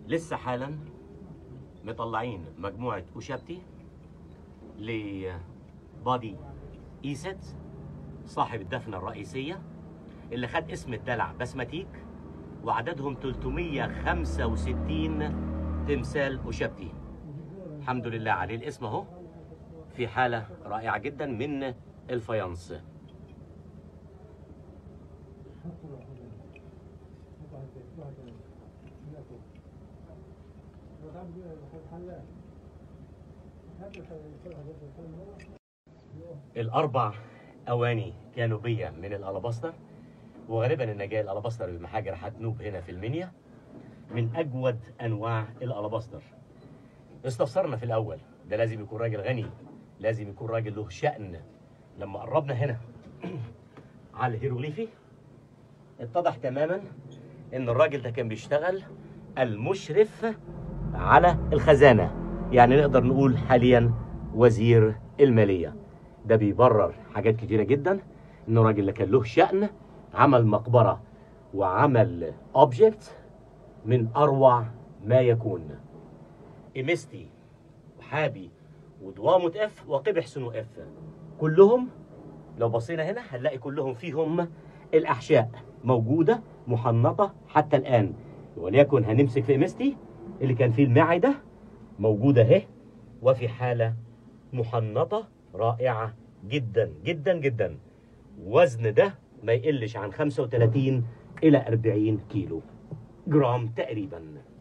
لسه حالا مطلعين مجموعة أوشابتي لبادي إيست صاحب الدفنة الرئيسية اللي خد اسم الدلع بسمتيك، وعددهم 365 تمثال أوشابتي. الحمد لله عليه الاسم اهو، في حالة رائعة جدا من الفيانس. الأربع أواني كانوا بيا من الألاباستر، وغالبا النجاة الألاباستر بمحاجر حتنوب هنا في المنيا من أجود أنواع الألاباستر. استفسرنا في الأول ده لازم يكون راجل غني، لازم يكون راجل له شأن. لما قربنا هنا على الهيروغليفي اتضح تماما إن الراجل ده كان بيشتغل المشرف على الخزانة، يعني نقدر نقول حاليا وزير المالية. ده بيبرر حاجات كتيرة جدا، إنه راجل اللي كان له شأن، عمل مقبرة وعمل اوبجكت من أروع ما يكون. إيمستي وحابي ودوامة اف وقبح سنو اف، كلهم لو بصينا هنا هنلاقي كلهم فيهم الأحشاء موجودة محنطة حتى الآن. وليكن هنمسك في إيمستي اللي كان فيه المعدة موجودة اهي، وفي حالة محنطة رائعة جدا جدا جدا. وزن ده ما يقلش عن 35 إلى 40 كيلو جرام تقريبا.